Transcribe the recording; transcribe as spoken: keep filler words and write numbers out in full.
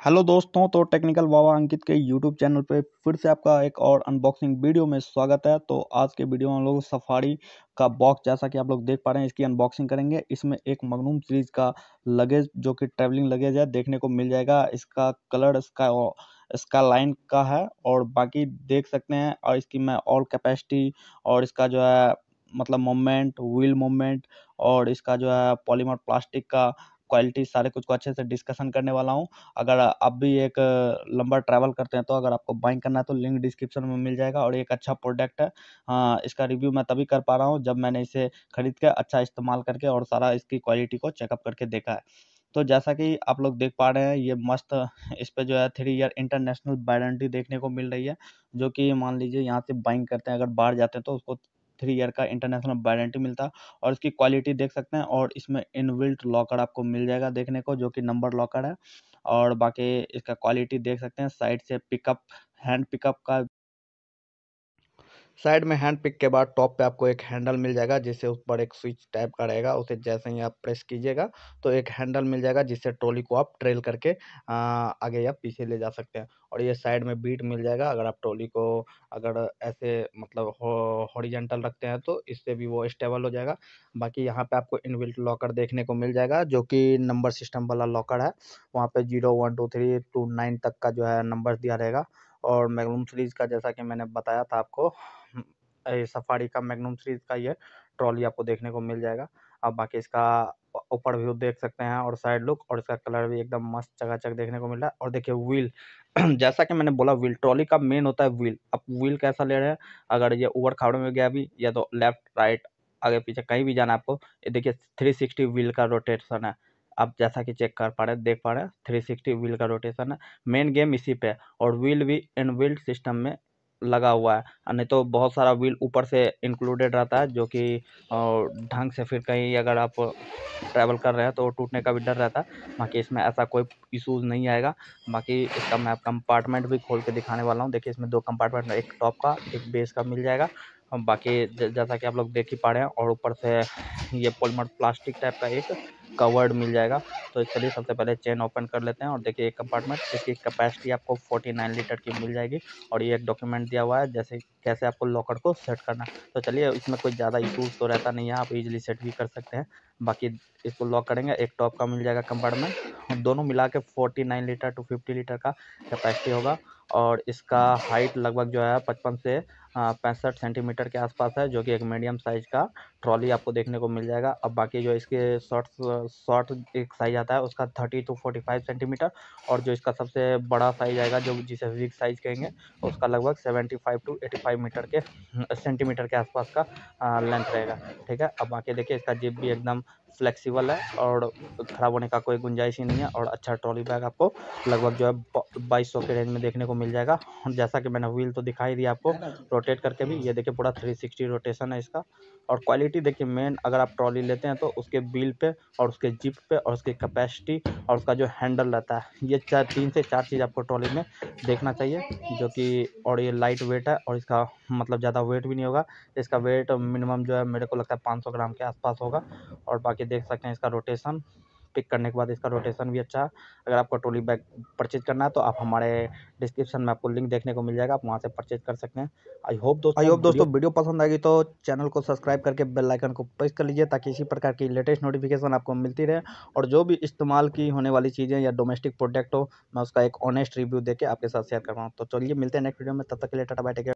Hello दोस्तों, तो technical बाबा अंकित के यूट्यूब चैनल पे फिर से आपका एक और अनबॉक्सिंग वीडियो में स्वागत है। तो आज के वीडियो में हम लोग सफारी का बॉक्स, जैसा कि आप लोग देख पा रहे हैं, इसकी अनबॉक्सिंग करेंगे। इसमें एक मगनूम सीरीज का लगेज, जो कि ट्रैवलिंग लगेज है, देखने को मिल जाएगा। इसका कलर इसका इसका लाइन का है और बाकी देख सकते हैं। और इसकी मैं ऑल कैपेसिटी और इसका जो है मतलब मोमेंट, व्हील मोमेंट और इसका जो है पॉलीमर प्लास्टिक का क्वालिटी, सारे कुछ को अच्छे से डिस्कशन करने वाला हूँ। अगर आप भी एक लंबा ट्रैवल करते हैं तो अगर आपको बाइंग करना है तो लिंक डिस्क्रिप्शन में मिल जाएगा। और एक अच्छा प्रोडक्ट है। हाँ, इसका रिव्यू मैं तभी कर पा रहा हूँ जब मैंने इसे खरीद के अच्छा इस्तेमाल करके और सारा इसकी क्वालिटी को चेकअप करके देखा है। तो जैसा कि आप लोग देख पा रहे हैं, ये मस्त, इस पे जो है थ्री ईयर इंटरनेशनल वारंटी देखने को मिल रही है। जो कि मान लीजिए यहाँ से बाइंग करते हैं, अगर बाहर जाते हैं तो उसको थ्री ईयर का इंटरनेशनल वारंटी मिलता है। और इसकी क्वालिटी देख सकते हैं। और इसमें इनबिल्ट लॉकर आपको मिल जाएगा देखने को, जो कि नंबर लॉकर है। और बाकी इसका क्वालिटी देख सकते हैं। साइड से पिकअप, हैंड पिकअप का, साइड में हैंड पिक के बाद टॉप पे आपको एक हैंडल मिल जाएगा, जिससे उस पर एक स्विच टाइप का रहेगा। उसे जैसे ही आप प्रेस कीजिएगा तो एक हैंडल मिल जाएगा, जिससे ट्रॉली को आप ट्रेल करके आ, आगे या पीछे ले जा सकते हैं। और ये साइड में बीट मिल जाएगा। अगर आप ट्रॉली को अगर ऐसे मतलब हॉरिजॉन्टल रखते हैं तो इससे भी वो स्टेबल हो जाएगा। बाकी यहाँ पे आपको इनबिल्ट लॉकर देखने को मिल जाएगा, जो कि नंबर सिस्टम वाला लॉकर है। वहाँ पे zero one two three two nine तक का जो है नंबर दिया रहेगा। और मैग्नम सीरीज का, जैसा कि मैंने बताया था आपको, सफारी का मैग्नम सीरीज का ये ट्रॉली आपको देखने को मिल जाएगा। अब बाकी इसका ऊपर व्यू देख सकते हैं और साइड लुक, और इसका कलर भी एकदम मस्त चकाचक देखने को मिल रहा है। और देखिए व्हील, जैसा कि मैंने बोला, व्हील ट्रॉली का मेन होता है व्हील। अब व्हील कैसा ले रहे हैं, अगर ये ऊबड़ खाबड़ में गया भी, या तो लेफ्ट राइट आगे पीछे कहीं भी जाना है आपको, ये देखिए थ्री सिक्सटी व्हील का रोटेशन है। आप जैसा कि चेक कर पा रहे हैं, देख पा रहे हैं, थ्री सिक्सटी व्हील का रोटेशन है। मेन गेम इसी पे है। और व्हील भी इनबिल्ट सिस्टम में लगा हुआ है। नहीं तो बहुत सारा व्हील ऊपर से इंक्लूडेड रहता है, जो कि ढंग से फिर कहीं अगर आप ट्रैवल कर रहे हैं तो टूटने का भी डर रहता है। बाकी इसमें ऐसा कोई इशूज़ नहीं आएगा। बाकी इसका मैं कंपार्टमेंट भी खोल के दिखाने वाला हूँ। देखिए इसमें दो कंपार्टमेंट, एक टॉप का एक बेस का मिल जाएगा। बाकी जैसा कि आप लोग देख ही पा रहे हैं, और ऊपर से ये पॉलीमर प्लास्टिक टाइप का एक कवर्ड मिल जाएगा। तो चलिए सबसे पहले चेन ओपन कर लेते हैं। और देखिए एक कंपार्टमेंट, इसकी कैपेसिटी आपको उनचास लीटर की मिल जाएगी। और ये एक डॉक्यूमेंट दिया हुआ है जैसे कैसे आपको लॉकर को सेट करना। तो चलिए, इसमें कोई ज़्यादा इशूज़ तो रहता नहीं है, आप इजीली सेट भी कर सकते हैं। बाकी इसको लॉक करेंगे, एक टॉप का मिल जाएगा कंपार्टमेंट। दोनों मिला के उनचास लीटर टू पचास लीटर का कैपेसिटी होगा। और इसका हाइट लगभग जो है पचपन से पैंसठ सेंटीमीटर के आसपास है, जो कि एक मीडियम साइज का ट्रॉली आपको देखने को मिल जाएगा। अब बाकी जो इसके शॉर्ट शॉर्ट एक साइज आता है उसका thirty to forty five centimetre. और जो इसका सबसे बड़ा साइज आएगा, जो जिसे बिग साइज कहेंगे, उसका लगभग seventy five to eighty five metre के सेंटीमीटर के आसपास का लेंथ रहेगा। ठीक है। अब बाकी देखिए इसका जिप भी एकदम फ्लेक्सिबल है और खराब होने का कोई गुंजाइश ही नहीं है। और अच्छा ट्रॉली बैग आपको लगभग जो है बाईस सौ के रेंज में देखने को मिल जाएगा। जैसा कि मैंने व्हील तो दिखाई दिया आपको रोटेट करके भी, ये देखिए पूरा थ्री सिक्सटी रोटेशन है इसका। और क्वालिटी देखिए, मेन अगर आप ट्रॉली लेते हैं तो उसके व्हील पे और उसके जिप पे और उसकी कैपेसिटी और उसका जो हैंडल रहता है, ये चार तीन से चार चीज़ आपको ट्रॉली में देखना चाहिए। जो कि और ये लाइट वेट है, और इसका मतलब ज़्यादा वेट भी नहीं होगा। इसका वेट मिनिमम जो है मेरे को लगता है पाँच सौ ग्राम के आसपास होगा। और बाकी देख सकते हैं इसका रोटेशन, पिक करने के बाद इसका रोटेशन भी अच्छा है। अगर आपको ट्रॉली बैग परचेज करना है तो आप हमारे डिस्क्रिप्शन में आपको लिंक देखने को मिल जाएगा, आप वहाँ से परचेज कर सकते हैं। आई होप दोस्तों आई होप दोस्तों वीडियो पसंद आएगी तो चैनल को सब्सक्राइब करके बेल आइकन को प्रेस कर लीजिए, ताकि इसी प्रकार की लेटेस्ट नोटिफिकेशन आपको मिलती रहे। और जो भी इस्तेमाल की होने वाली चीज़ें या डोमेस्टिक प्रोडक्ट हो, मैं उसका एक ऑनेस्ट रिव्यू देके आपके साथ शेयर कर रहा हूँ। तो चलिए मिलते हैं नेक्स्ट वीडियो में, तब तक के लिए टाटा बाय टेक केयर।